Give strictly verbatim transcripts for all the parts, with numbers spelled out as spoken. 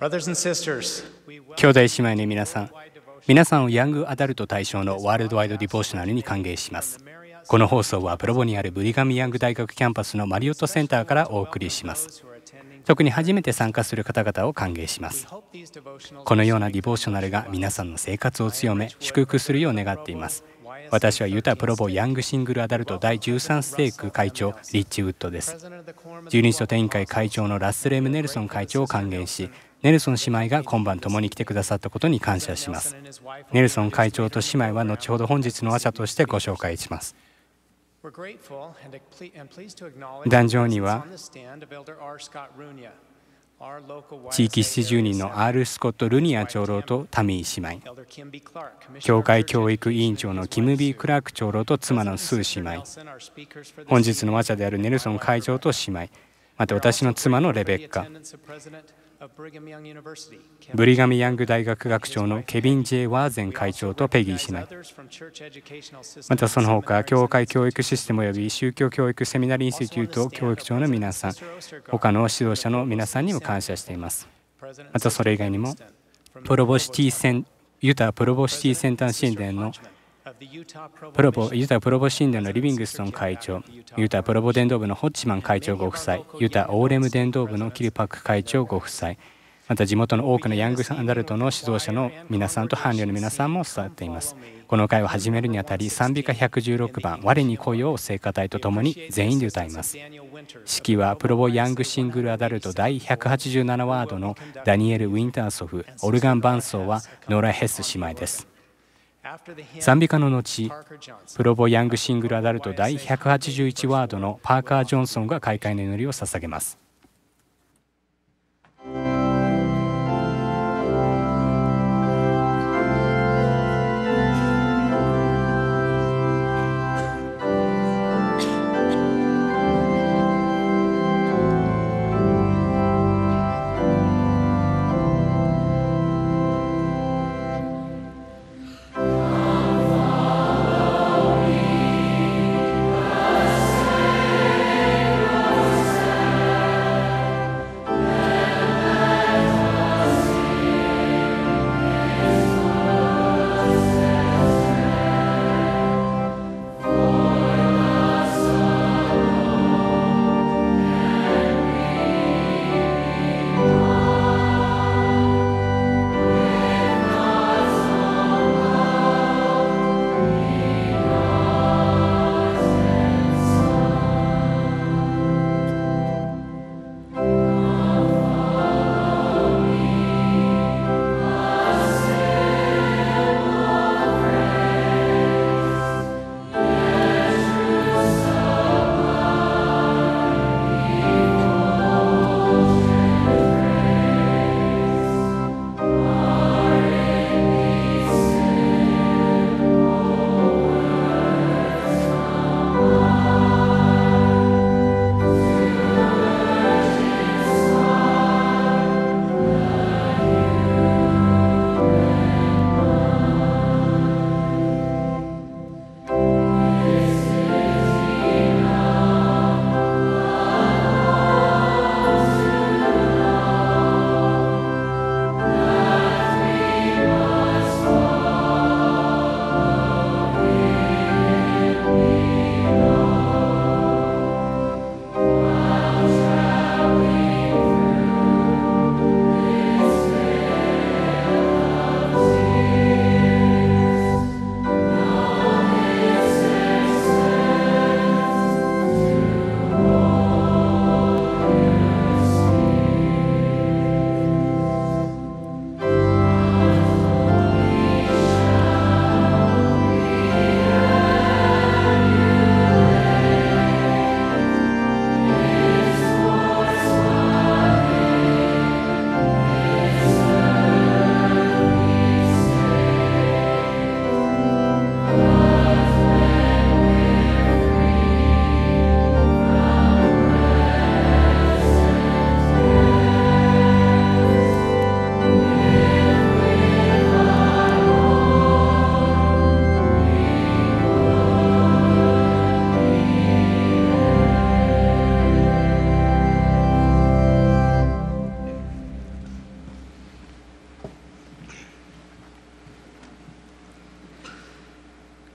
兄弟姉妹の皆さん、皆さんをヤングアダルト対象のワールドワイドディボーショナルに歓迎します。この放送はプロボにあるブリガムヤング大学キャンパスのマリオットセンターからお送りします。特に初めて参加する方々を歓迎します。このようなディボーショナルが皆さんの生活を強め、祝福するよう願っています。私はユタプロボヤングシングルアダルトだいじゅうさんステーク会長リッチウッドです。じゅうに書店委員会会長のラッセル・エム・ネルソン会長を歓迎し、ネルソン姉妹が今晩共に来てくださったことに感謝します。ネルソン会長と姉妹は後ほど本日の話者としてご紹介します。壇上には地域七十人の R スコット・ルニア長老とタミー姉妹、教会教育委員長のキム・ビー・クラーク長老と妻のスー姉妹、本日の話者であるネルソン会長と姉妹、また私の妻のレベッカ、ブリガムヤング大学学長のケビン・ジェイ・ワーゼン会長とペギー姉妹、またその他教会教育システム及び宗教教育セミナリーインスティテュート教育長の皆さん、他の指導者の皆さんにも感謝しています。またそれ以外にもプロボシティセンユタプロボシティセンター神殿のプロボユタプロボ神殿のリビングストン会長、ユタプロボ伝道部のホッチマン会長ご夫妻、ユタオーレム伝道部のキルパック会長ご夫妻、また地元の多くのヤングアダルトの指導者の皆さんと伴侶の皆さんも伝わっています。この会を始めるにあたり賛美歌ひゃくじゅうろくばん「我に恋を」聖歌隊とともに全員で歌います。指揮はプロボヤングシングルアダルトだいひゃくはちじゅうななワードのダニエル・ウィンターソフ、オルガン伴奏はノラ・ヘス姉妹です。賛美歌の後、プロボヤングシングルアダルトだいひゃくはちじゅういちワードのパーカー・ジョンソンが開会の祈りを捧げます。 「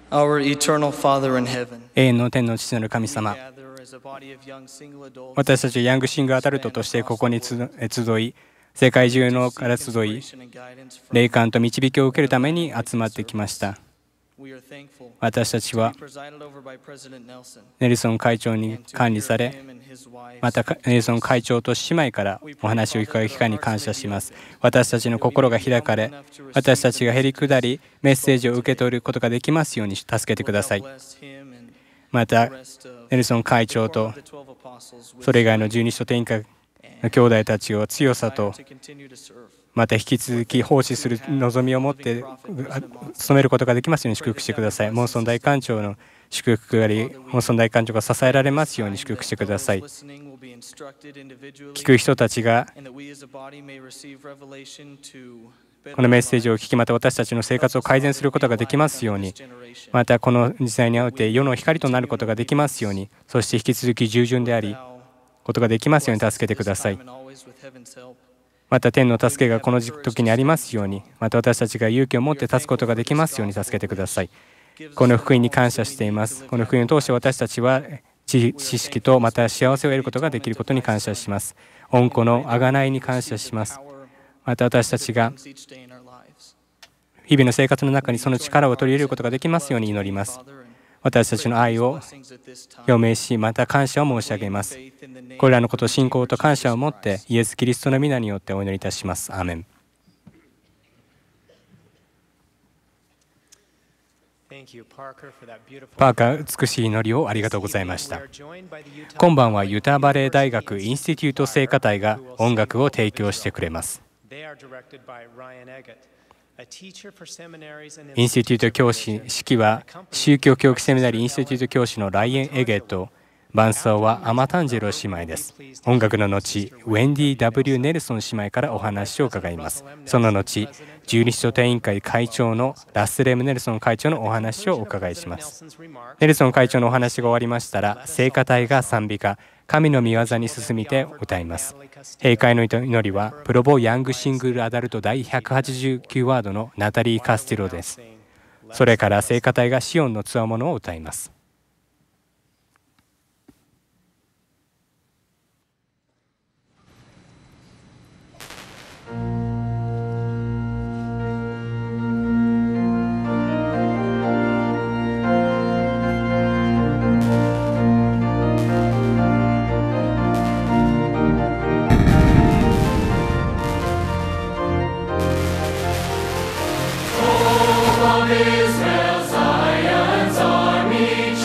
Our eternal Father in heaven, 永遠の天の父なる神 we 様、 gather as a body of young single adults 私たちはヤングシングルアダルトとしてここに集い、世界中のから集い、 inspiration and guidance from 霊感と導きを受けるために集まってきました。 We are thankful 私たち to は be presided over by President Nelson ネルソン会長に and to 管理 hear され、 him and his wives またネルソン会長と姉妹からお話を伺う機会に感謝します。私たちの心が開かれ、私たちがへり下り、メッセージを受け取ることができますように助けてください。 bless him and また the rest of ネルソン会長と the twelve apostles with それ以外の十二使徒天下の兄弟たちを強さと to continue to serve. また引き続き奉仕する望みを持って努めることができますように祝福してください。モンソン大官庁の祝福があり、モンソン大官庁が支えられますように祝福してください。聞く人たちがこのメッセージを聞き、また私たちの生活を改善することができますように、またこの時代において世の光となることができますように、そして引き続き従順でありことができますように助けてください。また天の助けがこの時にありますように、また私たちが勇気を持って立つことができますように助けてください。この福音に感謝しています。この福音を通して私たちは知識とまた幸せを得ることができることに感謝します。御子の贖いに感謝します。また私たちが日々の生活の中にその力を取り入れることができますように祈ります。私たちの愛を表明し、また感謝を申し上げます。これらのことを信仰と感謝を持ってイエス・キリストの皆によってお祈りいたします。アーメン。パーカー、美しい祈りをありがとうございました。今晩はユタバレー大学インスティテュート聖歌隊が音楽を提供してくれます。インスティテュート教師、指揮は宗教教育セミナリーインスティテュート教師のライエン・エゲット、伴奏はアマタンジェロ姉妹です。音楽の後、ウェンディ ダブリュー ネルソン姉妹からお話を伺います。その後、十二使徒定員会会長のラスレム・ネルソン会長のお話をお伺いします。ネルソン会長のお話が終わりましたら、聖歌隊が賛美歌、神の御業に進みて歌います。閉会の祈りは、プロボヤングシングルアダルト第ひゃくはちじゅうきゅうワードのナタリー・カスティロです。それから聖歌隊がシオンのつわものを歌います。 Israel, Zion's army.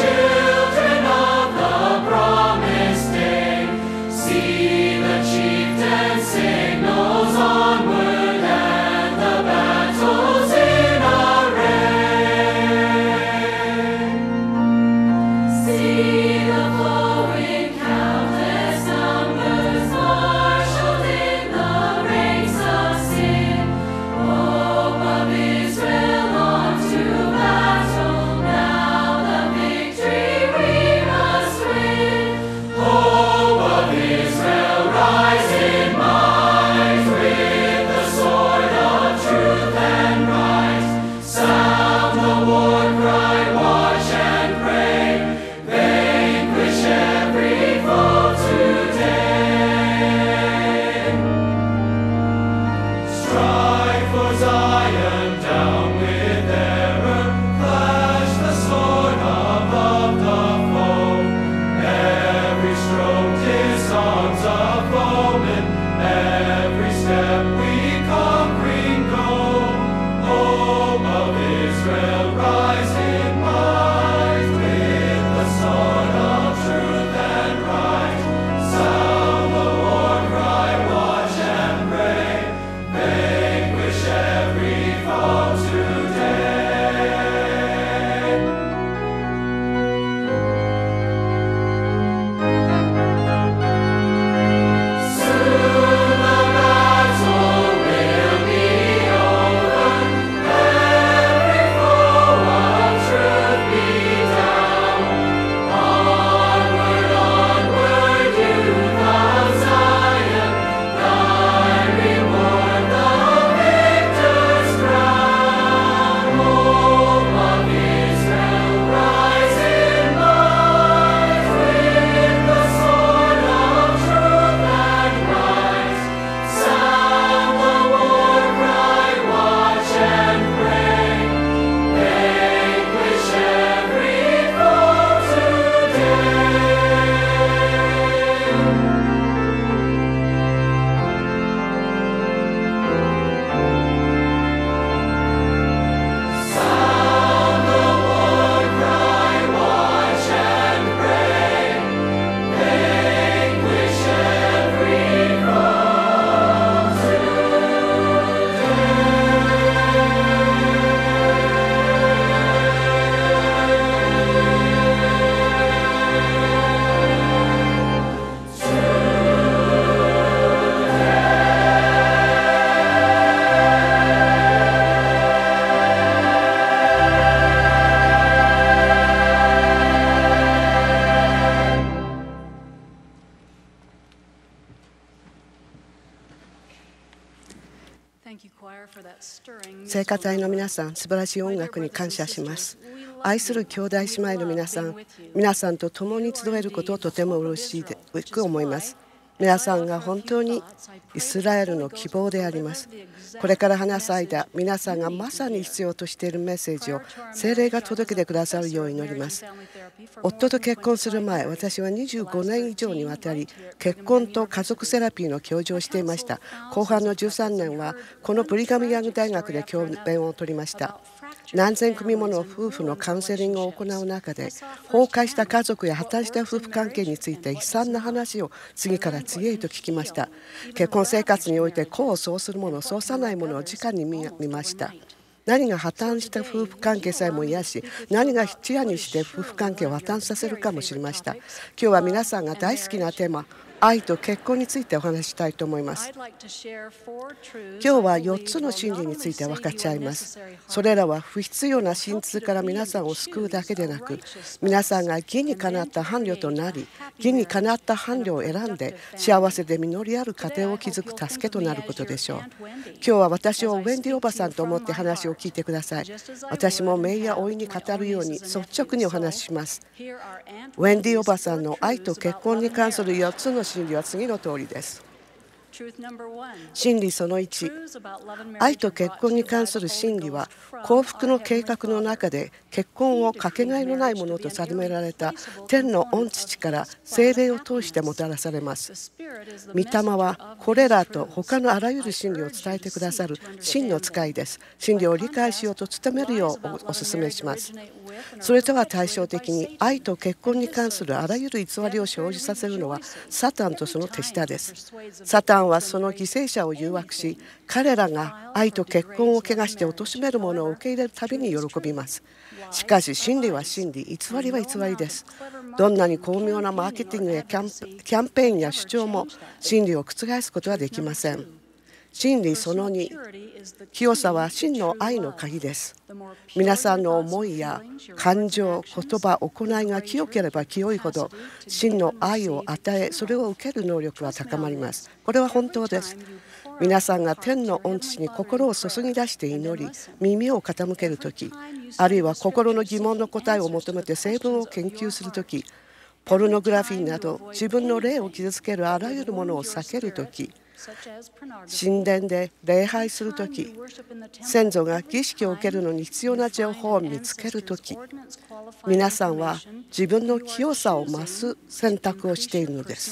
聖歌隊の皆さん、素晴らしい音楽に感謝します。愛する兄弟姉妹の皆さん、皆さんと共に集えることをとても嬉しく思います。皆さんが本当にイスラエルの希望であります。これから話す間、皆さんがまさに必要としているメッセージを聖霊が届けてくださるよう祈ります。夫と結婚する前、私はにじゅうごねん以上にわたり結婚と家族セラピーの教授をしていました。後半のじゅうさんねんはこのブリガムヤング大学で教鞭を取りました。何千組もの夫婦のカウンセリングを行う中で、崩壊した家族や破綻した夫婦関係について悲惨な話を次から次へと聞きました。結婚生活において功を奏するもの、奏さないものを直に見ました。何が破綻した夫婦関係さえも癒し、何が一夜にして夫婦関係を破綻させるかもしれました。今日は皆さんが大好きなテーマ、愛と結婚についてお話ししたいと思います。今日はよっつの真理について分かち合います。それらは不必要な真実から皆さんを救うだけでなく、皆さんが義にかなった伴侶となり、義にかなった伴侶を選んで幸せで実りある家庭を築く助けとなることでしょう。今日は私をウェンディおばさんと思って話を聞いてください。私も姪や甥に語るように率直にお話しします。ウェンディおばさんの愛と結婚に関するよっつの真理は次の通りです。真理そのいち、愛と結婚に関する真理は幸福の計画の中で結婚をかけがえのないものと定められた天の御父から聖霊を通してもたらされます。御霊はこれらと他のあらゆる真理を伝えてくださる真の使いです。真理を理解しようと努めるようお勧めします。それとは対照的に、愛と結婚に関するあらゆる偽りを生じさせるのはサタンとその手下です。サタンはその犠牲者を誘惑し、彼らが愛と結婚を汚して貶めるものを受け入れるたびに喜びます。しかし真理は真理、偽りは偽りです。どんなに巧妙なマーケティングやキャン、キャンペーンや主張も真理を覆すことはできません。真理そのに、清さは真の愛の鍵です。皆さんの思いや感情、言葉、行いが清ければ清いほど真の愛を与え、それを受ける能力は高まります。これは本当です。皆さんが天の御父に心を注ぎ出して祈り、耳を傾けるとき、あるいは心の疑問の答えを求めて成分を研究するとき、ポルノグラフィーなど自分の霊を傷つけるあらゆるものを避けるとき、神殿で礼拝するとき、先祖が儀式を受けるのに必要な情報を見つけるとき、皆さんは自分の清さを増す選択をしているのです。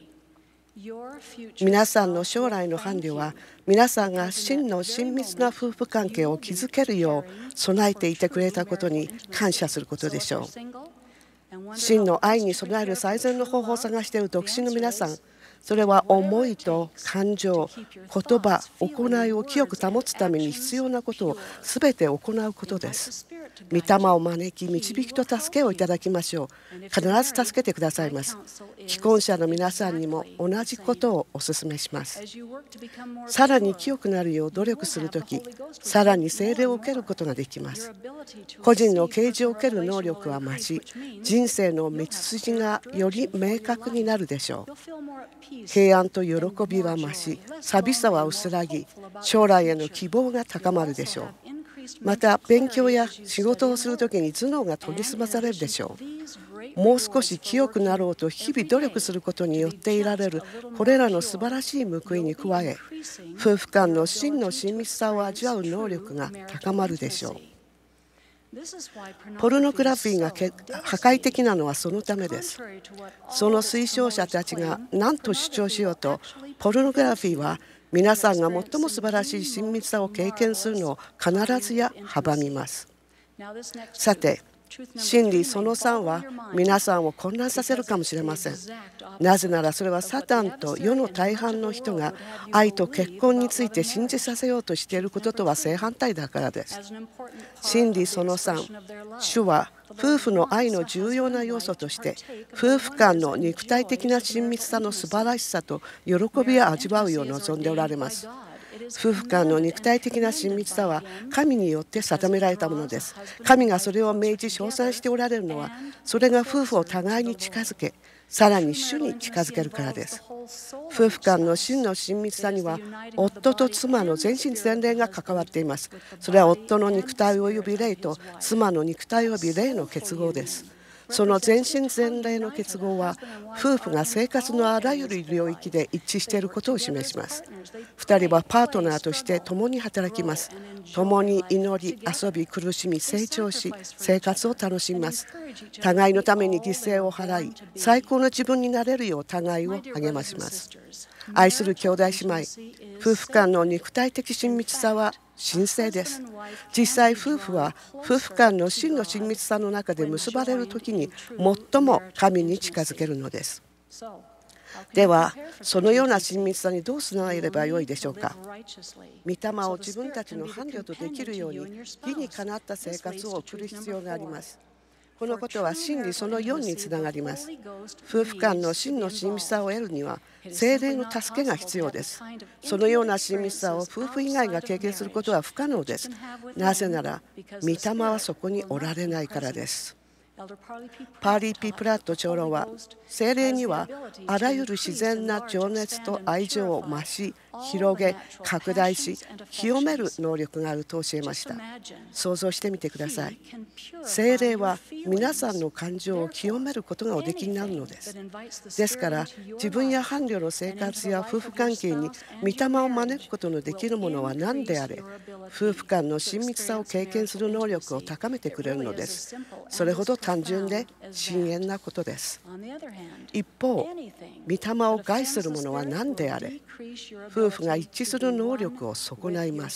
皆さんの将来の伴侶は、皆さんが真の親密な夫婦関係を築けるよう備えていてくれたことに感謝することでしょう。真の愛に備える最善の方法を探している独身の皆さん、それは思いと感情、言葉、行いを清く保つために必要なことをすべて行うことです。御霊を招き、導きと助けをいただきましょう。必ず助けてくださいます。既婚者の皆さんにも同じことをお勧めします。さらに清くなるよう努力するとき、さらに聖霊を受けることができます。個人の啓示を受ける能力は増し、人生の道筋がより明確になるでしょう。平安と喜びは増し、寂しさは薄らぎ、将来への希望が高まるでしょう。また、勉強や仕事をするときに頭脳が研ぎ澄まされるでしょう。もう少し清くなろうと日々努力することによって得られるこれらの素晴らしい報いに加え、夫婦間の真の親密さを味わう能力が高まるでしょう。ポルノグラフィーが破壊的なのはそのためです。その推奨者たちが何と主張しようと、ポルノグラフィーは皆さんが最も素晴らしい親密さを経験するのを必ずや阻みます。さて、真理そのさんは皆さんを混乱させるかもしれません。なぜならそれはサタンと世の大半の人が愛と結婚について信じさせようとしていることとは正反対だからです。真理そのさん、主は夫婦の愛の重要な要素として夫婦間の肉体的な親密さの素晴らしさと喜びを味わうよう望んでおられます。夫婦間の肉体的な親密さは神によって定められたものです。神がそれを命じ称賛しておられるのは、それが夫婦を互いに近づけ、 さらに主に近づけるからです。夫婦間の真の親密さには、夫と妻の全身全霊が関わっています。それは夫の肉体及び霊と妻の肉体及び霊の結合です。その全身全霊の結合は、夫婦が生活のあらゆる領域で一致していることを示します。ふたりはパートナーとして共に働きます。共に祈り、遊び、苦しみ、成長し、生活を楽しみます。互いのために犠牲を払い、最高の自分になれるよう互いを励まします。愛する兄弟姉妹、夫婦間の肉体的親密さは神聖です。実際、夫婦は夫婦間の真の親密さの中で結ばれるときに最も神に近づけるのです。では、そのような親密さにどうつながればよいでしょうか。御霊を自分たちの伴侶とできるように、義にかなった生活を送る必要があります。このことは真理そのよんにつながります。夫婦間の真の親密さを得るには、聖霊の助けが必要です。そのような親密さを夫婦以外が経験することは不可能です。なぜなら、御霊はそこにおられないからです。パーリー・ピー・プラット長老は、聖霊にはあらゆる自然な情熱と愛情を増し、広げ、拡大し、清める能力があると教えました。想像してみてください。聖霊は皆さんの感情を清めることがおできになるのです。ですから、自分や伴侶の生活や夫婦関係に御霊を招くことのできるものは何であれ、夫婦間の親密さを経験する能力を高めてくれるのです。それほど単純で深遠なことです。一方、御霊を害するものは何であれ、夫婦が一致する能力を損ないます。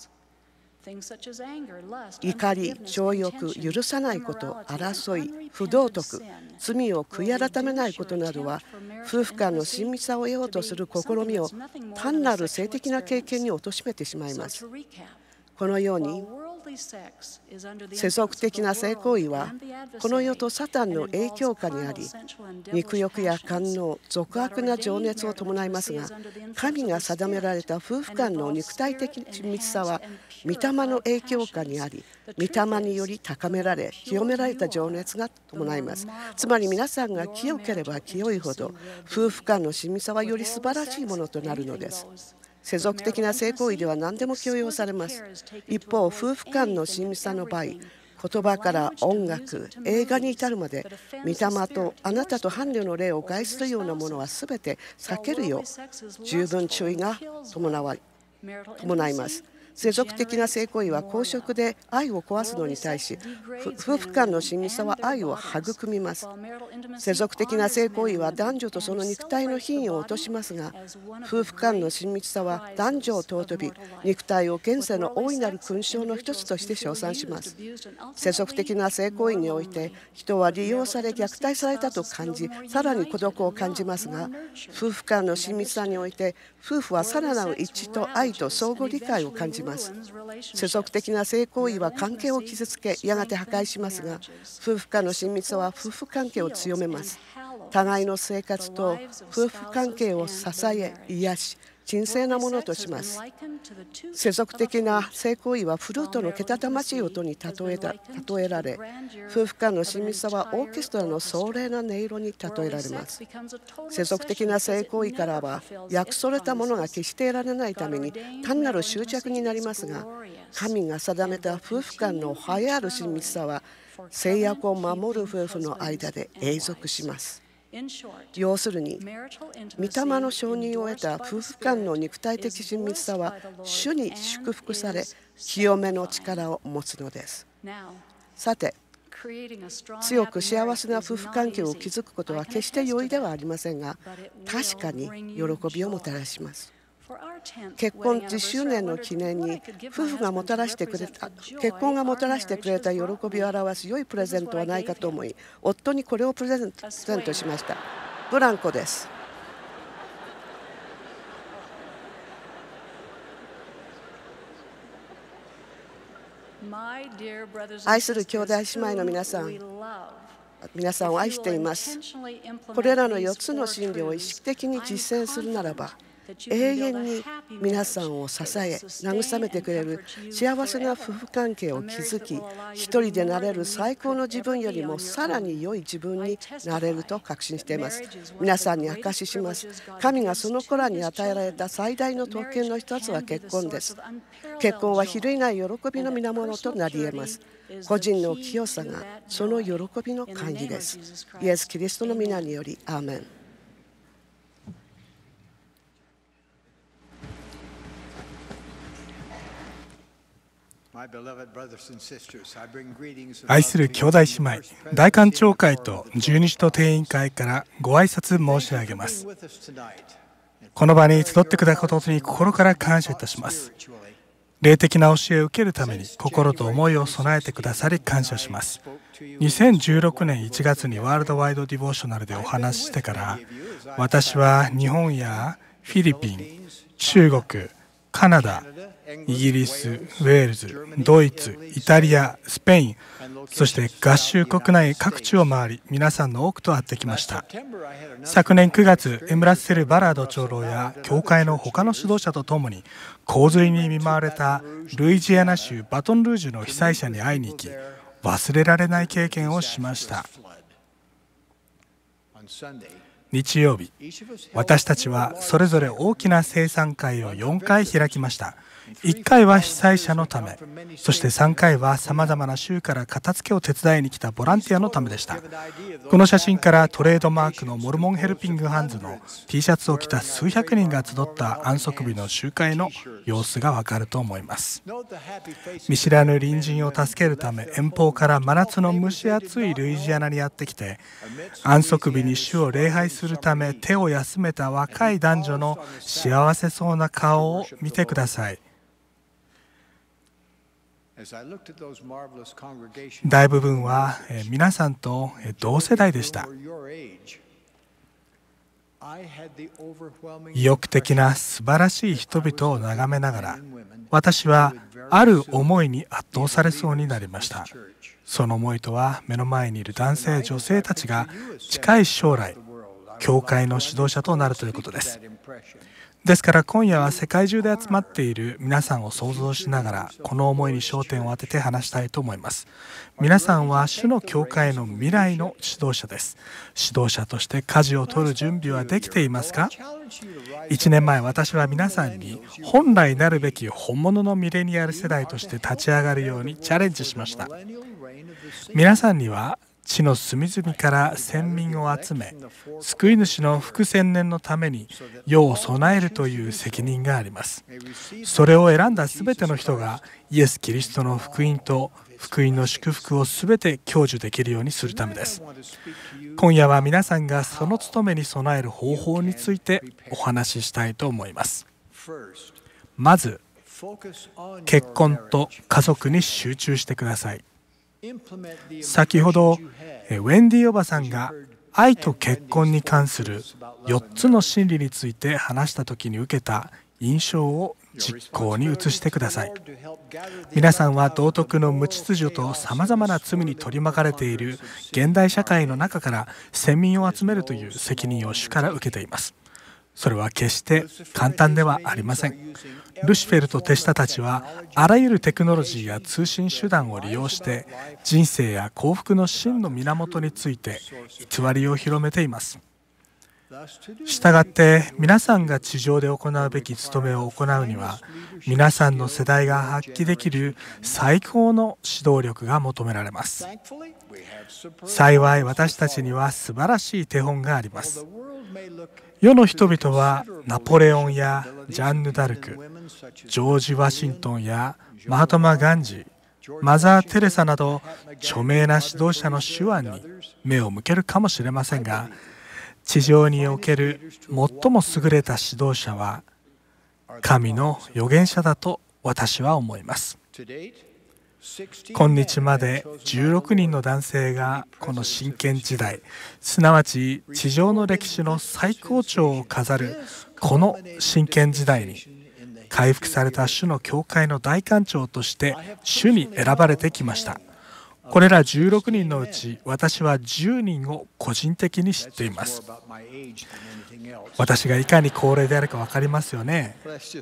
怒り、情欲、許さないこと、争い、不道徳、罪を悔い改めないことなどは、夫婦間の親密さを得ようとする試みを単なる性的な経験に貶めてしまいます。このように、世俗的な性行為はこの世とサタンの影響下にあり、肉欲や官能、俗悪な情熱を伴いますが、神が定められた夫婦間の肉体的親密さは御霊の影響下にあり、御霊により高められ、清められた情熱が伴います。つまり皆さんが清ければ清いほど、夫婦間の親密さはより素晴らしいものとなるのです。世俗的な性行為では何でも許容されます。一方、夫婦間の親密さの場合、言葉から音楽、映画に至るまで、御霊とあなたと伴侶の霊を害するようなものはすべて避けるよう、十分注意が伴わ伴います。世俗的な性行為は公職で愛を壊すのに対し、夫婦間の親密さは愛を育みます。世俗的な性行為は男女とその肉体の品位を落としますが、夫婦間の親密さは男女を尊び、肉体を現世の大いなる勲章の一つとして称賛します。世俗的な性行為において、人は利用され虐待されたと感じ、さらに孤独を感じますが、夫婦間の親密さにおいて、夫婦はさらなる一致と愛と相互理解を感じます。世俗的な性行為は関係を傷つけ、やがて破壊しますが、夫婦間の親密さは夫婦関係を強めます。互いの生活と夫婦関係を支え、癒し、神聖なものとします。世俗的な性行為はフルートのけたたましい音に例えた例えられ、夫婦間の親密さはオーケストラの壮麗な音色に例えられます。世俗的な性行為からは約束れたものが決して得られないために単なる執着になりますが、神が定めた夫婦間の栄えある親密さは制約を守る夫婦の間で永続します。要するに、御霊の承認を得た夫婦間の肉体的親密さは主に祝福され、清めの力を持つのです。さて、強く幸せな夫婦関係を築くことは決して容易ではありませんが、確かに喜びをもたらします。結婚じゅっしゅうねんの記念に夫婦がもたらしてくれた結婚がもたらしてくれた喜びを表す良いプレゼントはないかと思い、夫にこれをプレゼントしました。ブランコです。愛する兄弟姉妹の皆さん、皆さんを愛しています。これらのよっつの真理を意識的に実践するならば、 永遠に皆さんを支え慰めてくれる幸せな夫婦関係を築き、一人でなれる最高の自分よりもさらに良い自分になれると確信しています。皆さんに証しします。神がその子らに与えられた最大の特権の一つは結婚です。結婚は比類ない喜びの源となり得ます。個人の清さがその喜びの管理です。イエス・キリストの皆によりアーメン。 愛する兄弟姉妹、大官庁会と十二使徒定員会からご挨拶申し上げます。この場に集ってくださったことに心から感謝いたします。霊的な教えを受けるために心と思いを備えてくださり感謝します。にせんじゅうろくねんいちがつにワールドワイドディボーショナルでお話ししてから、私は日本やフィリピン、中国、カナダ、イギリス、ウェールズ、ドイツ、イタリア、スペイン、そして合衆国内各地を回り、皆さんの多くと会ってきました。昨年くがつ、エムラッセル・バラード長老や教会の他の指導者とともに洪水に見舞われたルイジアナ州バトンルージュの被災者に会いに行き、忘れられない経験をしました。日曜日、私たちはそれぞれ大きな生産会をよんかい開きました。いっかいは被災者のため、そしてさんかいはさまざまな州から片付けを手伝いに来たボランティアのためでした。この写真からトレードマークのモルモンヘルピングハンズの T シャツを着た数百人が集った安息日の集会の様子がわかると思います。見知らぬ隣人を助けるため遠方から真夏の蒸し暑いルイジアナにやってきて、安息日に主を礼拝するため手を休めた若い男女の幸せそうな顔を見てください。大部分は皆さんと同世代でした。意欲的な素晴らしい人々を眺めながら、私はある思いに圧倒されそうになりました。その思いとは、目の前にいる男性女性たちが近い将来教会の指導者となるということです。ですから今夜は世界中で集まっている皆さんを想像しながら、この思いに焦点を当てて話したいと思います。皆さんは主の教会の未来の指導者です。指導者として舵を取る準備はできていますか？いちねんまえ、私は皆さんに本来なるべき本物のミレニアル世代として立ち上がるようにチャレンジしました。皆さんには地の隅々から先民を集め、救い主の福千年のために世を備えるという責任があります。それを選んだすべての人がイエス・キリストの福音と福音の祝福をすべて享受できるようにするためです。今夜は皆さんがその務めに備える方法についてお話ししたいと思います。まず、結婚と家族に集中してください。先ほどウェンディおばさんが愛と結婚に関するよっつの真理について話した時に受けた印象を実行に移してください。皆さんは道徳の無秩序とさまざまな罪に取り巻かれている現代社会の中から先民を集めるという責任を主から受けています。それは決して簡単ではありません。ルシフェルと手下たちはあらゆるテクノロジーや通信手段を利用して人生や幸福の真の源について偽りを広めています。したがって皆さんが地上で行うべき務めを行うには、皆さんの世代が発揮できる最高の指導力が求められます。幸い私たちには素晴らしい手本があります。世の人々はナポレオンやジャンヌ・ダルク、ジョージ・ワシントンやマハトマ・ガンジー、マザー・テレサなど著名な指導者の手腕に目を向けるかもしれませんが、地上における最も優れた指導者は神の預言者だと私は思います。今日までじゅうろくにんの男性がこの真剣時代、すなわち地上の歴史の最高潮を飾るこの真剣時代に回復された主の教会の大官長として主に選ばれてきました。 これらじゅうろくにんのうち私はじゅうにんを個人的に知っています。私がいかに高齢であるか分かりますよね。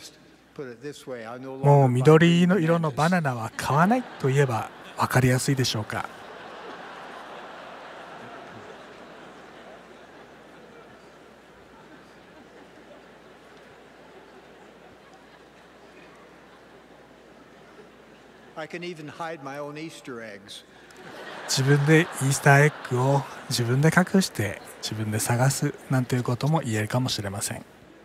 もう緑の色のバナナは買わないと言えば分かりやすいでしょうか。自分でイースターエッグを自分で隠して自分で探すなんていうことも言えるかもしれません。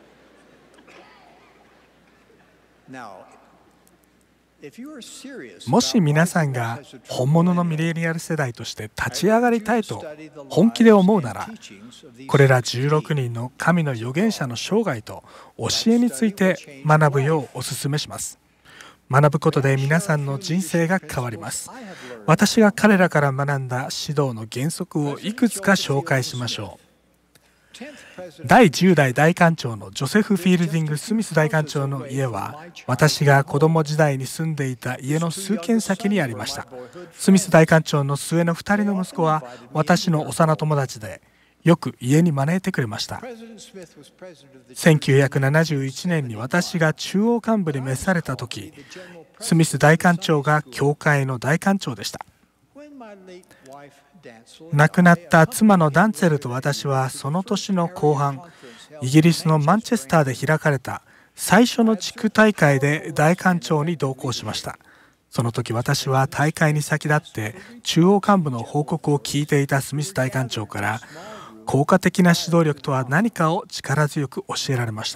もし皆さんが本物のミレニアル世代として立ち上がりたいと本気で思うなら、これらじゅうろくにんの神の預言者の生涯と教えについて学ぶようお勧めします。学ぶことで皆さんの人生が変わります。私が彼らから学んだ指導の原則をいくつか紹介しましょう。だいじゅう代大官長のジョセフ・フィールディング・スミス大官長の家は、私が子供時代に住んでいた家の数軒先にありました。スミス大官長の末のふたりの息子は私の幼友達で、よく家に招いてくれました。せんきゅうひゃくななじゅういちねんに私が中央幹部に召された時、スミス大官長が教会の大官長でした。亡くなった妻のダンツェルと私はその年の後半、イギリスのマンチェスターで開かれた最初の地区大会で大官長に同行しました。その時私は大会に先立って中央幹部の報告を聞いていたスミス大官長から、効果的な指導力とは何かを力強く教えられました。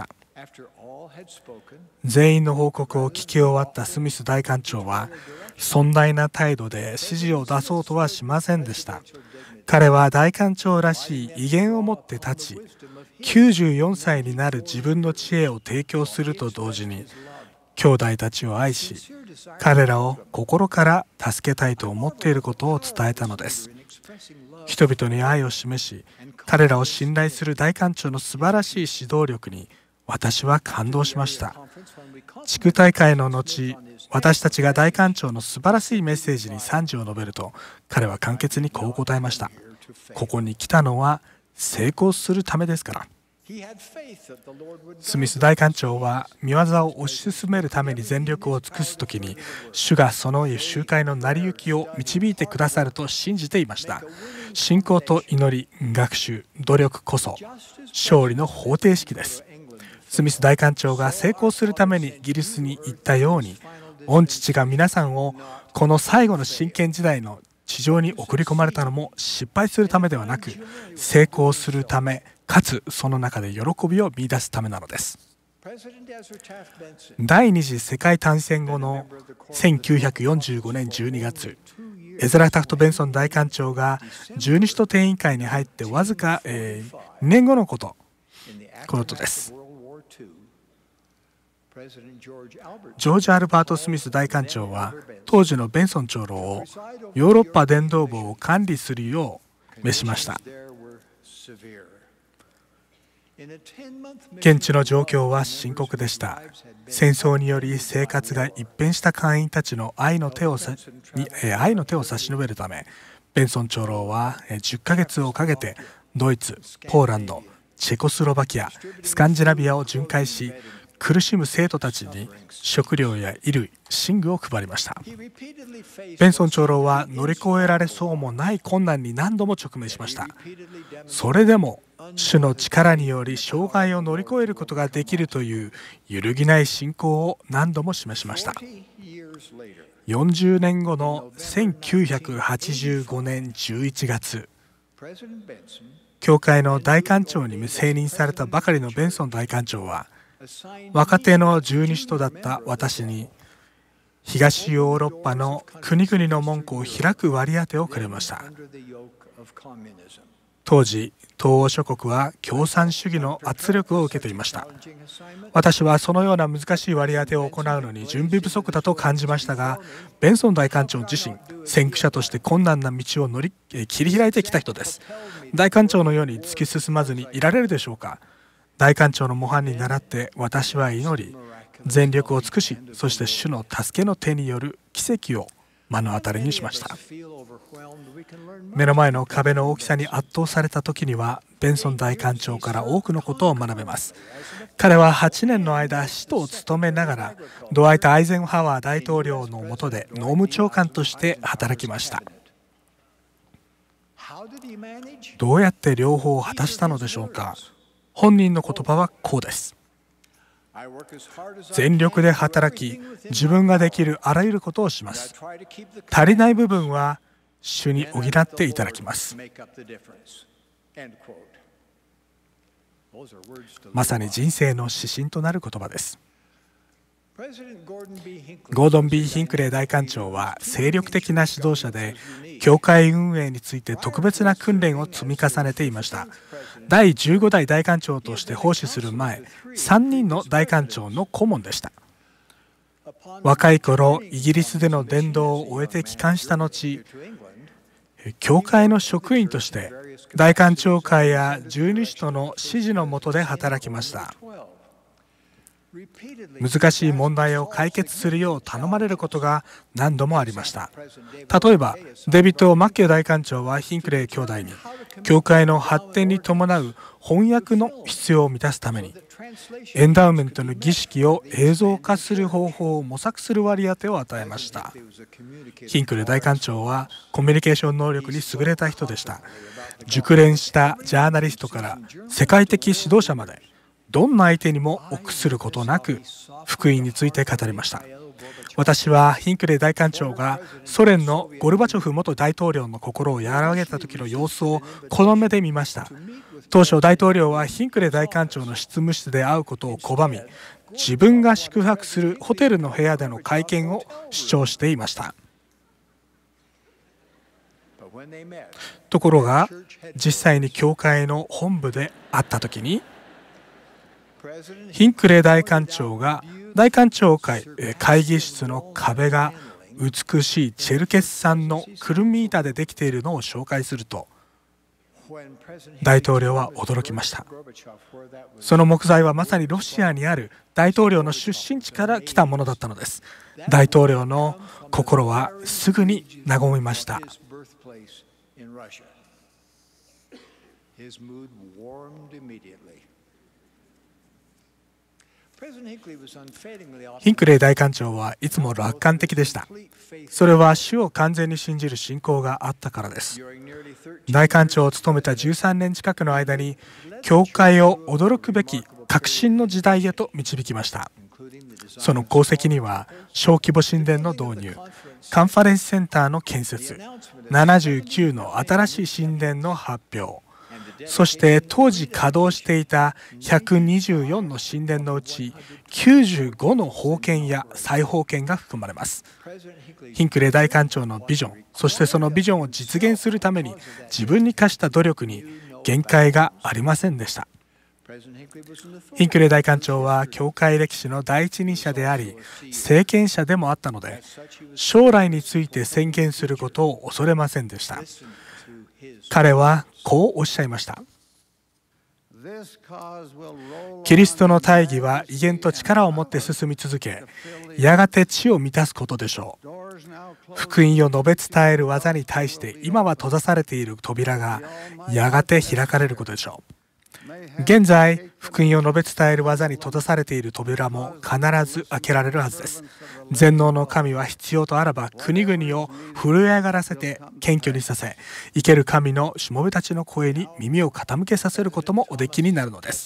全員の報告を聞き終わったスミス大官長は尊大な態度で指示を出そうとはしませんでした。彼は大官長らしい威厳を持って立ち、きゅうじゅうよんさいになる自分の知恵を提供すると同時に、兄弟たちを愛し、彼らを心から助けたいと思っていることを伝えたのです。人々に愛を示し、彼らを信頼する大官長の素晴らしい指導力に私は感動しました。地区大会の後、私たちが大官長の素晴らしいメッセージに賛辞を述べると、彼は簡潔にこう答えました。ここに来たのは成功するためですから。スミス大官長は御業を推し進めるために全力を尽くすときに、主がその集会の成り行きを導いてくださると信じていました。信仰と祈り、学習、努力こそ勝利の方程式です。スミス大官長が成功するためにイギリスに行ったように、御父が皆さんをこの最後の真剣時代の地上に送り込まれたのも失敗するためではなく、成功するため、かつその中で喜びを見出すためなのです。第二次世界大戦後のせんきゅうひゃくよんじゅうごねんじゅうにがつ、エズラ・タフト・ベンソン大官長が十二使徒定員会に入ってわずかにねんごのことことです。ジョージ・アルバート・スミス大官長は当時のベンソン長老をヨーロッパ伝道部を管理するよう召しました。現地の状況は深刻でした。戦争により生活が一変した会員たちの愛の手をさに愛の手を差し伸べるため、ベンソン長老はじゅっかげつをかけてドイツ、ポーランド、チェコスロバキア、スカンジナビアを巡回し、苦しむ生徒たちに食料や衣類、寝具を配りました。ベンソン長老は乗り越えられそうもない困難に何度も直面しました。それでも主の力により障害を乗り越えることができるという揺るぎない信仰を何度も示しました。よんじゅうねんごのせんきゅうひゃくはちじゅうごねんじゅういちがつ、教会の大官長に選任されたばかりのベンソン大官長は、若手の十二使徒だった私に東ヨーロッパの国々の門戸を開く割り当てをくれました。当時、東欧諸国は共産主義の圧力を受けていました。私はそのような難しい割り当てを行うのに準備不足だと感じましたが、ベンソン大官長自身、先駆者として困難な道を乗り切り開いてきた人です。大官長のように突き進まずにいられるでしょうか。大官長の模範に倣って私は祈り、全力を尽くし、そして主の助けの手による奇跡を目の当たりにしました。目の前の壁の大きさに圧倒された時には、ベンソン大官長から多くのことを学べます。彼ははちねんの間、使徒を務めながら、ドワイト・アイゼンハワー大統領の下で農務長官として働きました。どうやって両方を果たしたのでしょうか。本人の言葉はこうです。全力で働き、自分ができるあらゆることをします。足りない部分は主に補っていただきます。まさに人生の指針となる言葉です。ゴードン・ビー・ヒンクレー大官長は精力的な指導者で、教会運営について特別な訓練を積み重ねていました。だいじゅうご代大官長として奉仕する前、さんにんの大官長の顧問でした。若い頃、イギリスでの伝道を終えて帰還した後、教会の職員として大官長会や十二使徒の指示の下で働きました。難しい問題を解決するよう頼まれることが何度もありました。例えば、デビッド・マッケイ大官長はヒンクレー兄弟に、教会の発展に伴う翻訳の必要を満たすために、エンダウメントの儀式を映像化する方法を模索する割り当てを与えました。ヒンクレー大官長はコミュニケーション能力に優れた人でした。熟練したジャーナリストから世界的指導者まで、どんな相手にも臆することなく福音について語りました。私はヒンクレー大官長がソ連のゴルバチョフ元大統領の心を和らげた時の様子をこの目で見ました。当初大統領はヒンクレー大官長の執務室で会うことを拒み、自分が宿泊するホテルの部屋での会見を主張していました。ところが実際に教会の本部で会った時に、ヒンクレー大官長が大官長会会議室の壁が美しいチェルケス産のクルミ板でできているのを紹介すると、大統領は驚きました。その木材はまさにロシアにある大統領の出身地から来たものだったのです。大統領の心はすぐに和みました。ヒンクレー大官長はいつも楽観的でした。それは主を完全に信じる信仰があったからです。大官長を務めたじゅうさんねん近くの間に、教会を驚くべき革新の時代へと導きました。その功績には、小規模神殿の導入、カンファレンスセンターの建設、ななじゅうきゅうの新しい神殿の発表、そして当時稼働していたひゃくにじゅうよんの神殿のうちきゅうじゅうごの封建や再封建が含まれます。ヒンクレー大官長のビジョン、そしてそのビジョンを実現するために自分に課した努力に限界がありませんでした。ヒンクレー大官長は教会歴史の第一人者であり、政権者でもあったので、将来について宣言することを恐れませんでした。彼はこうおっしゃいました。キリストの大義は威厳と力を持って進み続け、やがて地を満たすことでしょう。福音を述べ伝える技に対して今は閉ざされている扉がやがて開かれることでしょう。現在、福音を述べ伝える技に閉ざされている扉も必ず開けられるはずです。全能の神は必要とあらば国々を震え上がらせて謙虚にさせ、生ける神のしもべたちの声に耳を傾けさせることもおできになるのです。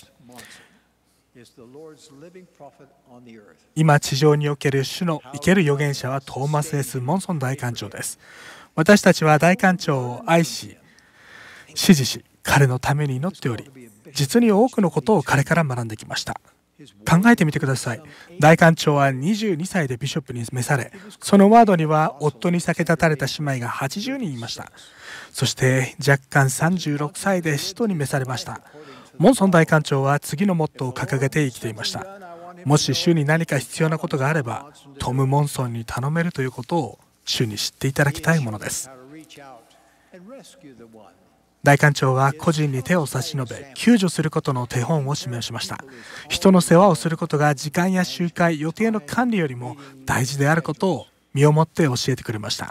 今、地上における主の生ける預言者はトーマス・エス・モンソン大官長です。私たちは大官長を愛し、支持し、彼のために祈っており、実に多くのことを彼から学んできました。考えてみてください。大官長はにじゅうにさいでビショップに召され、そのワードには夫に避け立たれた姉妹がはちじゅうにんいました。そして若干さんじゅうろくさいで使徒に召されました。モンソン大官長は次のモットーを掲げて生きていました。もし主に何か必要なことがあれば、トム・モンソンに頼めるということを主に知っていただきたいものです。大官長は個人に手を差し伸べ、救助することの手本を示しました。人の世話をすることが時間や集会、予定の管理よりも大事であることを身をもって教えてくれました。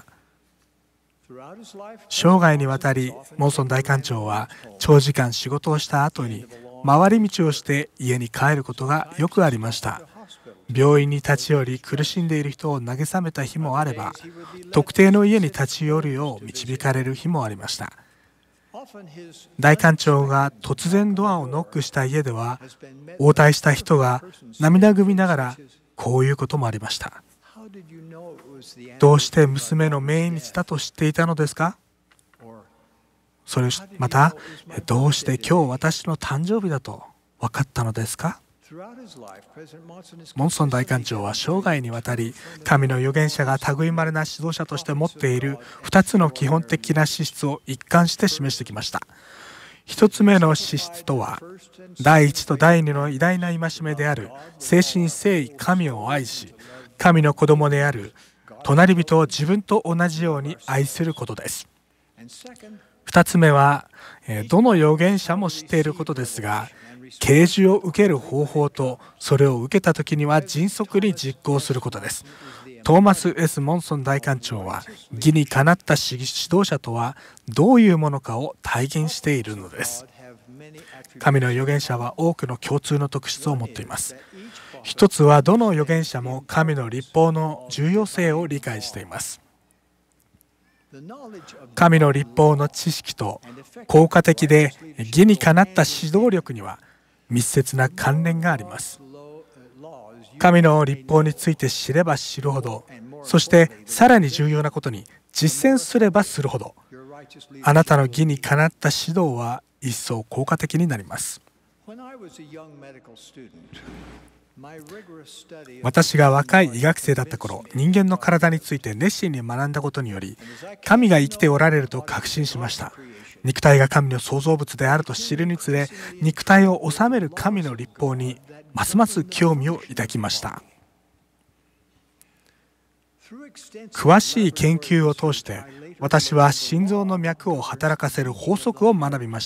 生涯にわたりモンソン大官長は長時間仕事をした後に回り道をして家に帰ることがよくありました。病院に立ち寄り苦しんでいる人を慰めた日もあれば、特定の家に立ち寄るよう導かれる日もありました。大官長が突然ドアをノックした家では、応対した人が涙ぐみながらこういうこともありました。どうして娘の命日だと知っていたのですか？それまた、どうして今日私の誕生日だと分かったのですか？モンソン大官長は生涯にわたり、神の預言者が類いまれな指導者として持っているふたつの基本的な資質を一貫して示してきました。ひとつめの資質とは、第一と第二の偉大な戒めである誠心誠意神を愛し、神の子供である隣人を自分と同じように愛することです。ふたつめは、どの預言者も知っていることですが、啓示を受ける方法とそれを受けた時には迅速に実行することです。トーマス エス モンソン大官長は、義にかなった指導者とはどういうものかを体現しているのです。神の預言者は多くの共通の特質を持っています。一つは、どの預言者も神の律法の重要性を理解しています。神の律法の知識と効果的で義にかなった指導力には密接な関連があります。神の律法について知れば知るほど、そしてさらに重要なことに実践すればするほど、あなたの義にかなった指導は一層効果的になります。私が若い医学生だった頃、人間の体について熱心に学んだことにより、神が生きておられると確信しました。肉体が神の創造物であると知るにつれ、肉体を治める神の律法にますます興味を抱きました。詳しい研究を通して、私は心臓の脈を働かせる法則を学びました。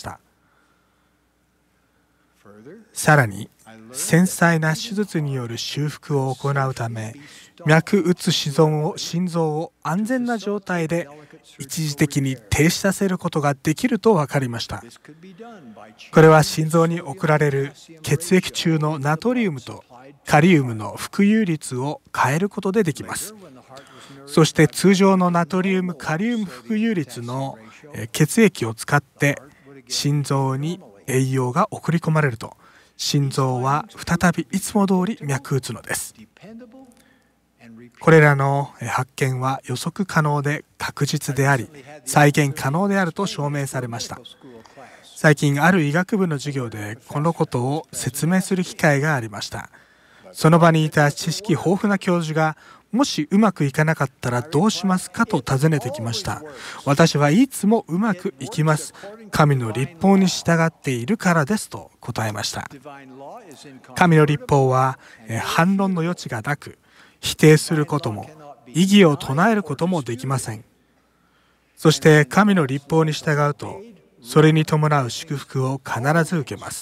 さらに、繊細な手術による修復を行うため、脈打つ心臓を心臓を安全な状態で一時的に停止させることができると分かりました。これは心臓に送られる血液中のナトリウムとカリウムの含有率を変えることでできます。そして通常のナトリウムカリウム含有率の血液を使って心臓に栄養が送り込まれると、心臓は再びいつも通り脈打つのです。これらの発見は予測可能で確実であり、再現可能であると証明されました。最近ある医学部の授業でこのことを説明する機会がありました。その場にいた知識豊富な教授が、もしうまくいかなかったらどうしますかと尋ねてきました。私はいつもうまくいきます。神の律法に従っているからですと答えました。神の律法は反論の余地がなく、否定することも異議を唱えることもできません。そして神の律法に従うと、それに伴う祝福を必ず受けます。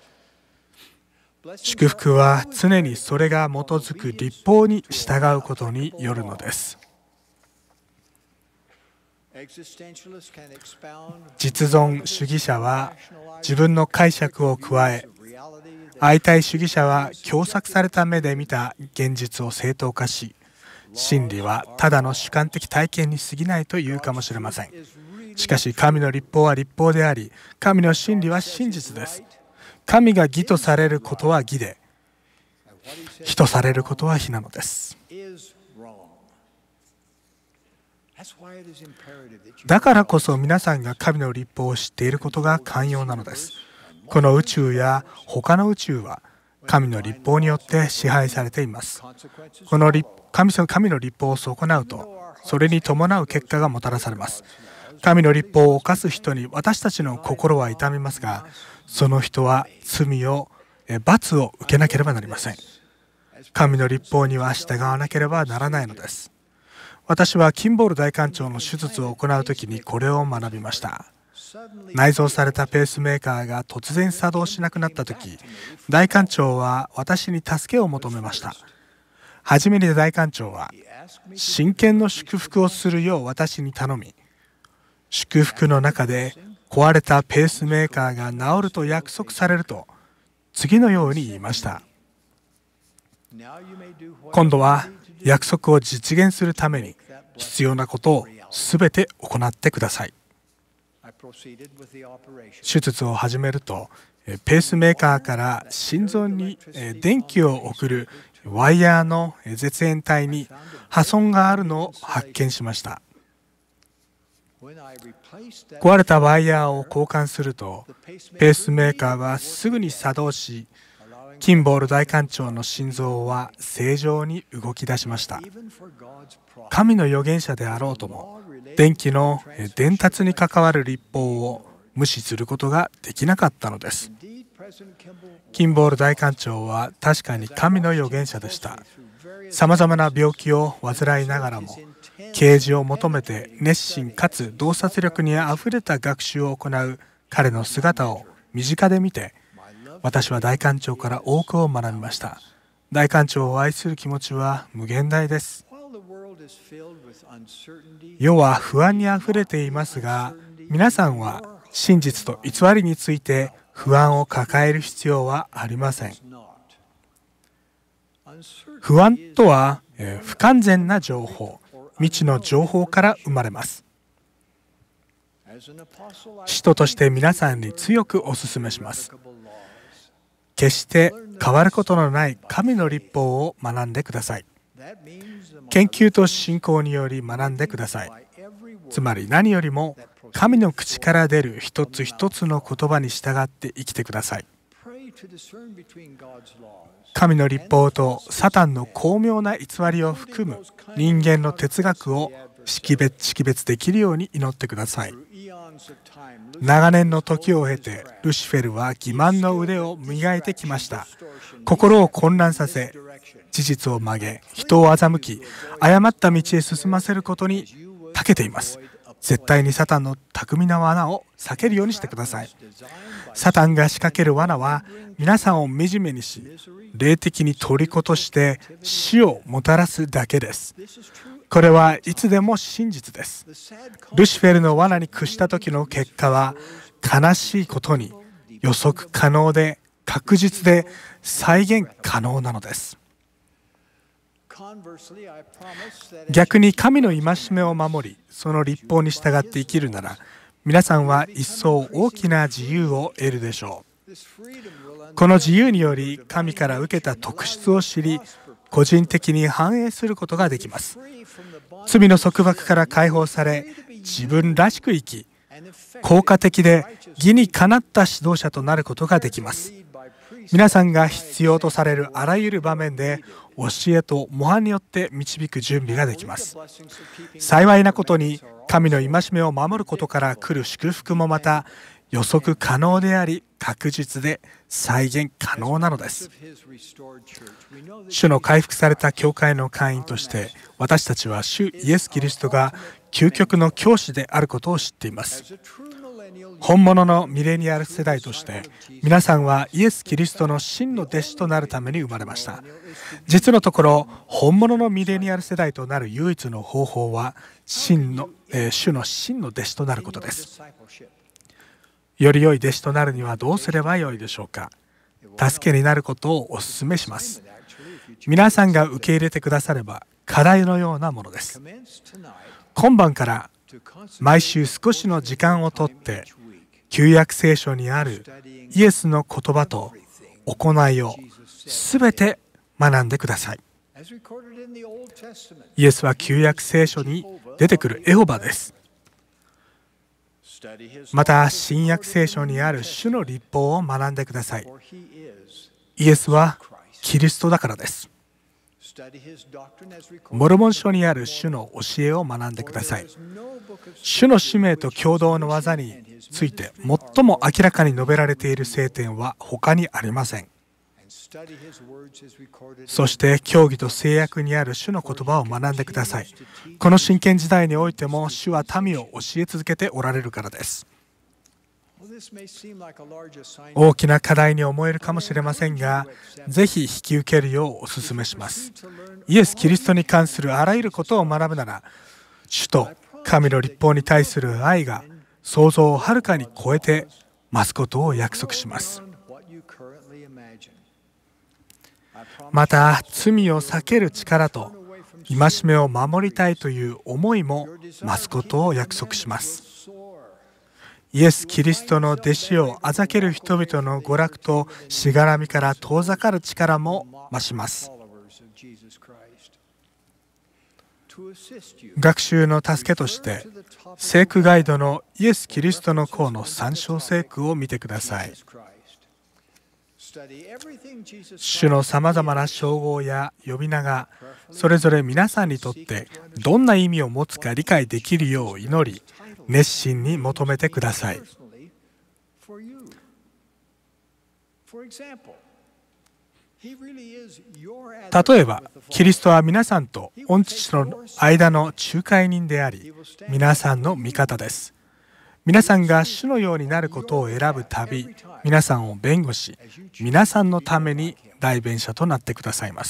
祝福は常にそれが基づく律法に従うことによるのです。実存主義者は自分の解釈を加え、相対主義者は狭窄された目で見た現実を正当化し、真理はただの主観的体験に過ぎないと言うかもしれません。しかし神の律法は律法であり、神の真理は真実です。神が義とされることは義で、非とされることは非なのです。だからこそ皆さんが神の律法を知っていることが肝要なのです。この宇宙や他の宇宙は神の律法によって支配されています。この神の律法を損なうと、それに伴う結果がもたらされます。神の律法を犯す人に私たちの心は痛みますが、その人は罪を、罰を受けなければなりません。神の律法には従わなければならないのです。私はキンボール大官長の手術を行うときにこれを学びました。内蔵されたペースメーカーが突然作動しなくなったとき、大官長は私に助けを求めました。 はじめに大官長は真剣の祝福をするよう私に頼み、祝福の中で壊れたペースメーカーが治ると約束されると次のように言いました。今度は約束を実現するために必要なことをすべて行ってください。手術を始めると、ペースメーカーから心臓に電気を送るワイヤーの絶縁体に破損があるのを発見しました。壊れたワイヤーを交換すると、ペースメーカーはすぐに作動し、キンボール大官長の心臓は正常に動き出しました。神の預言者であろうとも、電気の伝達に関わる律法を無視することができなかったのです。キンボール大官長は確かに神の預言者でした。さまざまな病気を患いながらも、啓示を求めて熱心かつ洞察力にあふれた学習を行う彼の姿を身近で見て、私は大官長から多くを学びました。大官長を愛する気持ちは無限大です。世は不安にあふれていますが、皆さんは真実と偽りについて不安を抱える必要はありません。不安とは、えー、不完全な情報、未知の情報から生まれます。使徒として皆さんに強くお勧めします。決して変わることのない神の律法を学んでください。研究と信仰により学んでください。つまり何よりも神の口から出る一つ一つの言葉に従って生きてください。神の律法とサタンの巧妙な偽りを含む人間の哲学を識別識別できるように祈ってください。長年の時を経てルシフェルは欺瞞の腕を磨いてきました。心を混乱させ、事実を曲げ、人を欺き、誤った道へ進ませることに長けています。絶対にサタンの巧みな罠を避けるようにしてください。サタンが仕掛ける罠は皆さんを惨めにし、霊的に虜として死をもたらすだけです。これはいつでも真実です。ルシフェルの罠に屈した時の結果は、悲しいことに予測可能で確実で再現可能なのです。逆に神の戒めを守り、その律法に従って生きるなら、皆さんは一層大きな自由を得るでしょう。この自由により神から受けた特質を知り、個人的に反映することができます。罪の束縛から解放され、自分らしく生き、効果的で義にかなった指導者となることができます。皆さんが必要とされるあらゆる場面で教えと模範によって導く準備ができます。幸いなことに、神の戒めを守ることから来る祝福もまた予測可能であり、確実で再現可能なのです。主の回復された教会の会員として、私たちは主イエス・キリストが究極の教師であることを知っています。本物のミレニアル世代として、皆さんはイエス・キリストの真の弟子となるために生まれました。実のところ、本物のミレニアル世代となる唯一の方法は、真の、えー、主の真の弟子となることです。より良い弟子となるにはどうすればよいでしょうか。助けになることをお勧めします。皆さんが受け入れてくだされば課題のようなものです。今晩から毎週少しの時間をとって旧約聖書にあるイエスの言葉と行いをすべて学んでください。イエスは旧約聖書に出てくるエホバです。また新約聖書にある主の律法を学んでください。イエスはキリストだからです。モルモン書にある主の教えを学んでください。主の使命と共同の技について最も明らかに述べられている聖典は他にありません。そして教義と制約にある主の言葉を学んでください。この真剣時代においても主は民を教え続けておられるからです。 大きな課題に思えるかもしれませんが、ぜひ引き受けるようお勧めします。イエス・キリストに関するあらゆることを学ぶなら、主と神の律法に対する愛が想像をはるかに超えて増すことを約束します。また、罪を避ける力と戒めを守りたいという思いも増すことを約束します。イエス・キリストの弟子をあざける人々の娯楽としがらみから遠ざかる力も増します。学習の助けとして、聖句ガイドのイエス・キリストの項の参照聖句を見てください。主のさまざまな称号や呼び名がそれぞれ皆さんにとってどんな意味を持つか理解できるよう祈り、熱心に求めてください。例えば、キリストは皆さんと御父の間の仲介人であり、皆さんの味方です。皆さんが主のようになることを選ぶたび、皆さんを弁護し、皆さんのために代弁者となってくださいます。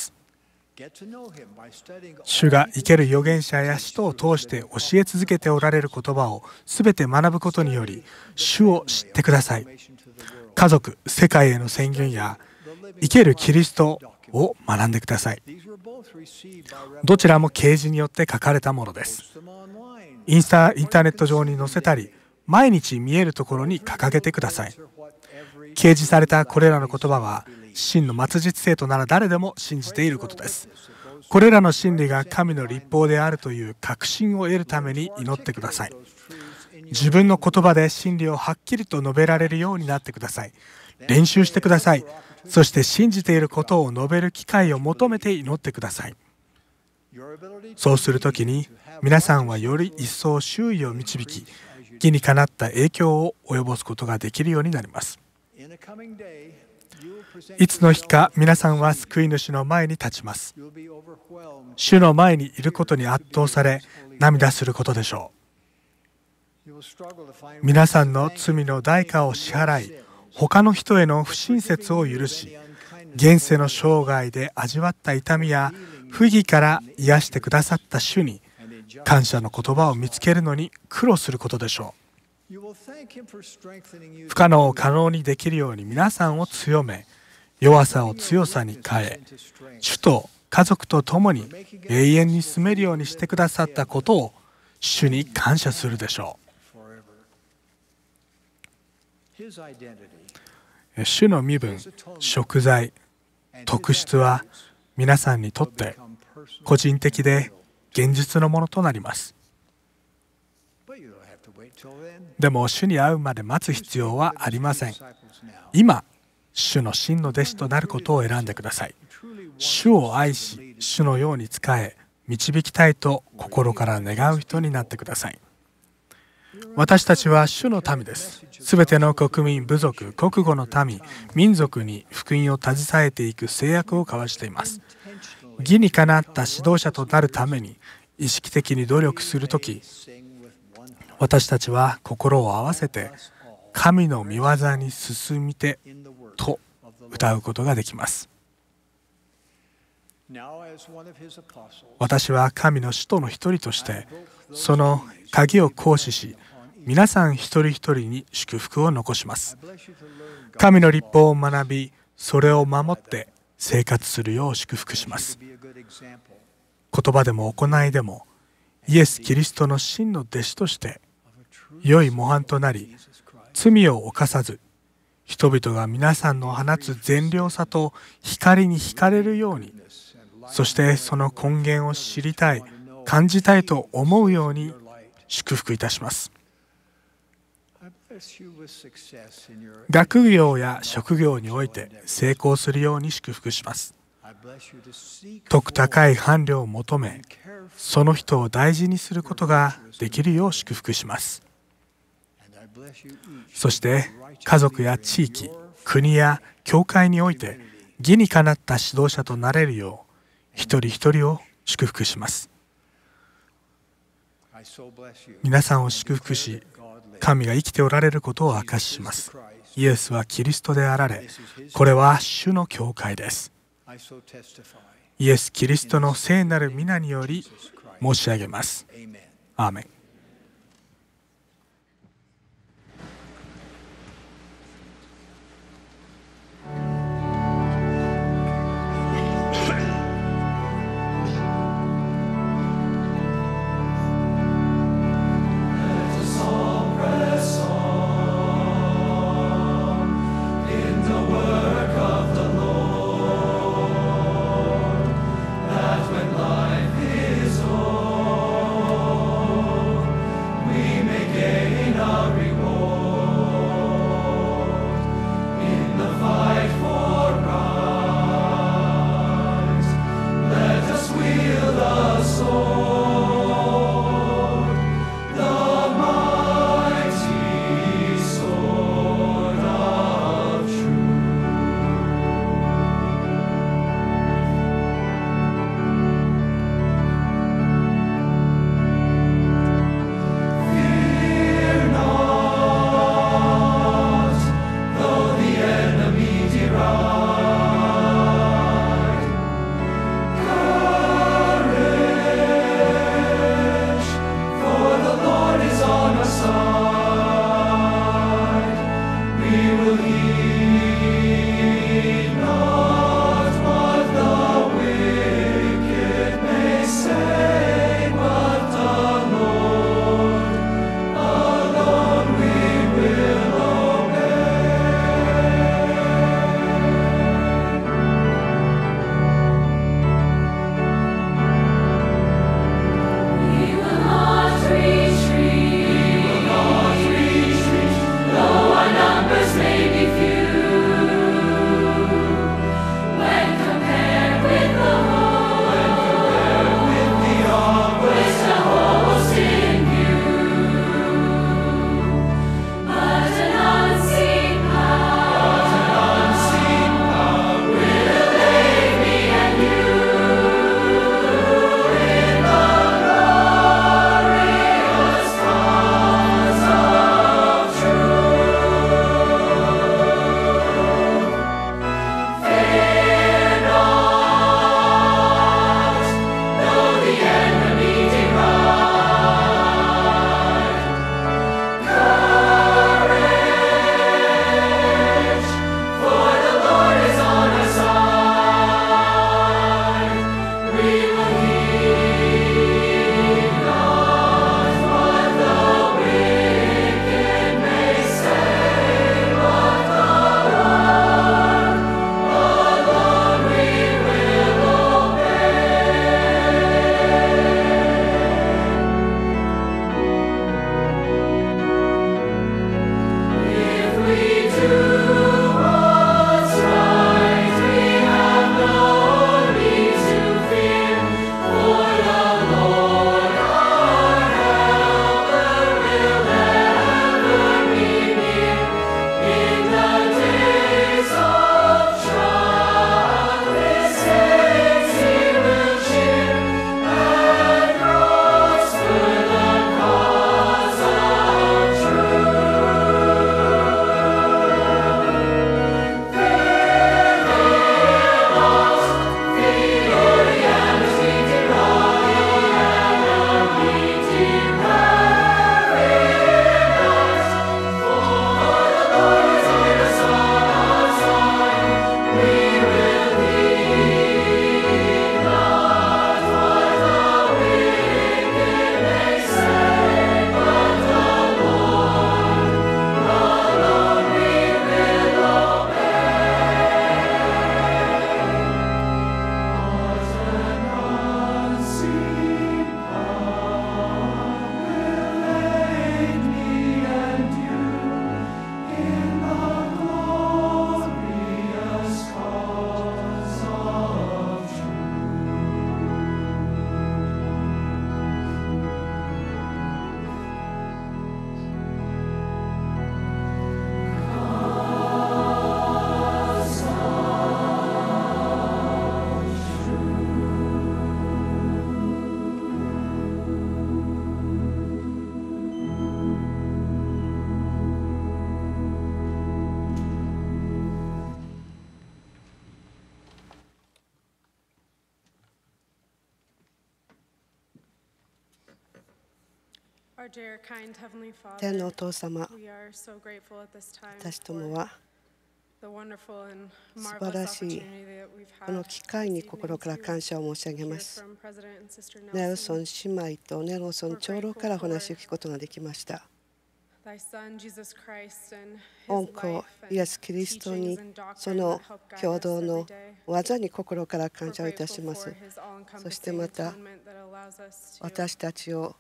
主が生ける預言者や使徒を通して教え続けておられる言葉をすべて学ぶことにより、主を知ってください。家族、世界への宣言や生けるキリストを学んでください。どちらも啓示によって書かれたものです。インスタ、インターネット上に載せたり、毎日見えるところに掲げてください。掲示されたこれらの言葉は真の末日性となら誰でも信じていることです。これらの真理が神の律法であるという確信を得るために祈ってください。自分の言葉で真理をはっきりと述べられるようになってください。練習してください。そして信じていることを述べる機会を求めて祈ってください。そうするときに皆さんはより一層周囲を導き、義にかなった影響を及ぼすことができるようになります。いつの日か皆さんは救い主の前に立ちます。主の前にいることに圧倒され、涙することでしょう。皆さんの罪の代価を支払い、他の人への不親切を許し、現世の生涯で味わった痛みや不義から癒してくださった主に感謝の言葉を見つけるのに苦労することでしょう。不可能を可能にできるように皆さんを強め、弱さを強さに変え、主と家族と共に永遠に住めるようにしてくださったことを主に感謝するでしょう。主の身分、贖罪、特質は皆さんにとって個人的で現実のものとなります。でも主に会うまで待つ必要はありません。今、主の真の弟子となることを選んでください。主を愛し、主のように仕え、導きたいと心から願う人になってください。私たちは主の民です。すべての国民、部族、国語の民、民族に福音を携えていく制約を交わしています。義にかなった指導者となるために意識的に努力するとき、私たちは心を合わせて神の御業に進みてと歌うことができます。私は神の使徒の一人としてその鍵を行使し、皆さん一人一人に祝福を残します。神の律法を学び、それを守って生活するよう祝福します。言葉でも行いでもイエス・キリストの真の弟子として良い模範となり、罪を犯さず、人々が皆さんの放つ善良さと光に惹かれるように、そしてその根源を知りたい、感じたいと思うように祝福いたします。学業や職業において成功するように祝福します。徳高い伴侶を求め、その人を大事にすることができるよう祝福します。そして家族や地域、国や教会において義にかなった指導者となれるよう一人一人を祝福します。皆さんを祝福し、 神が生きておられることを証しします。イエスはキリストであられ、これは主の教会です。イエス・キリストの聖なる皆により申し上げます。アーメン。 That when life is o'er 天のお父様、私どもは素晴らしいこの機会に心から感謝を申し上げます。ネルソン姉妹とネルソン長老からお話を聞くことができました。御子イエス・キリストにその共同の技に心から感謝をいたします。そしてまた私たちを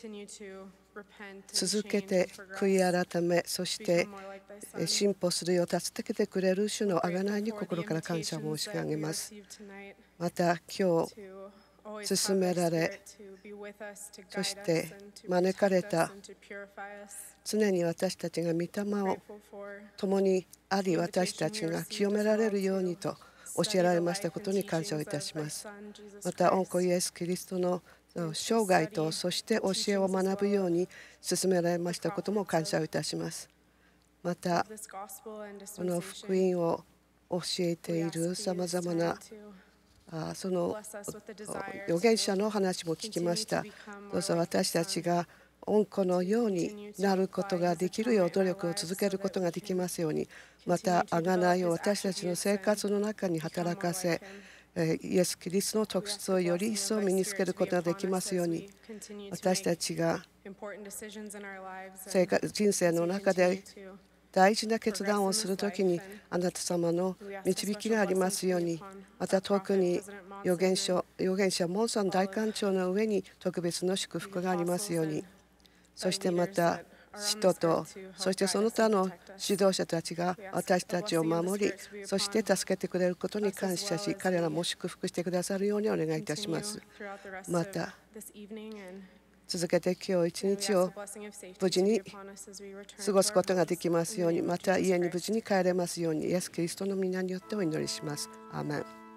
続けて悔い改め、そして進歩するよう助けてくれる主の贖いに心から感謝を申し上げます。また今日進められ、そして招かれた常に私たちが御霊を共にあり、私たちが清められるようにと教えられましたことに感謝をいたします。また御子イエス・キリストの生涯とそして教えを学ぶように進められましたことも感謝をいたします。またこの福音を教えているさまざまなその預言者の話も聞きました。どうぞ私たちが御子のようになることができるよう努力を続けることができますように、また贖いを私たちの生活の中に働かせ、イエス・キリストの特質をより一層身につけることができますように、私たちが生活人生の中で大事な決断をするときにあなた様の導きがありますように、また特に預言者、預言者モンソン大官長の上に特別の祝福がありますように、そしてまた使徒とそしてその他の指導者たちが私たちを守り、そして助けてくれることに感謝し、彼らも祝福してくださるようにお願いいたします。また続けて今日一日を無事に過ごすことができますように、また家に無事に帰れますように、イエス・キリストの皆によってお祈りします。アーメン。